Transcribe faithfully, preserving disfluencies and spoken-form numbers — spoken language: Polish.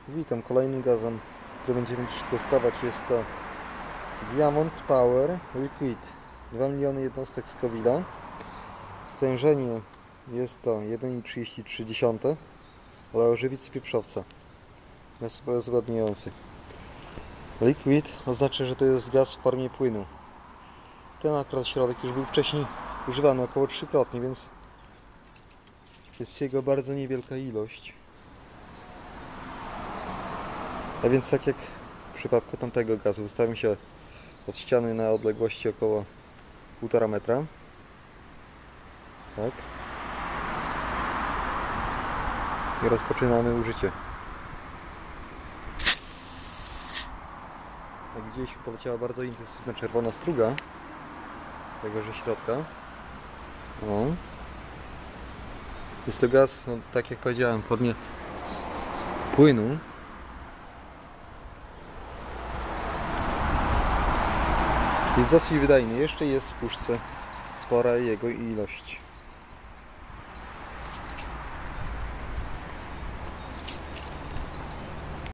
Witam, kolejnym gazem, który będziemy dziś testować, jest to Diamond Power Liquid dwa miliony jednostek Scoville'a. Stężenie jest to jeden przecinek trzydzieści trzy, ale o żywicy pieprzowca bezwładniający. Liquid oznacza, że to jest gaz w formie płynu. Ten akurat środek już był wcześniej używany około trzykrotnie, więc jest jego bardzo niewielka ilość. A więc tak jak w przypadku tamtego gazu, ustawiam się od ściany na odległości około półtora metra. Tak. I rozpoczynamy użycie. Jak gdzieś poleciała bardzo intensywna czerwona struga tegoże środka. O. Jest to gaz, no, tak jak powiedziałem, w formie płynu. Jest dosyć wydajny. Jeszcze jest w puszce spora jego ilość.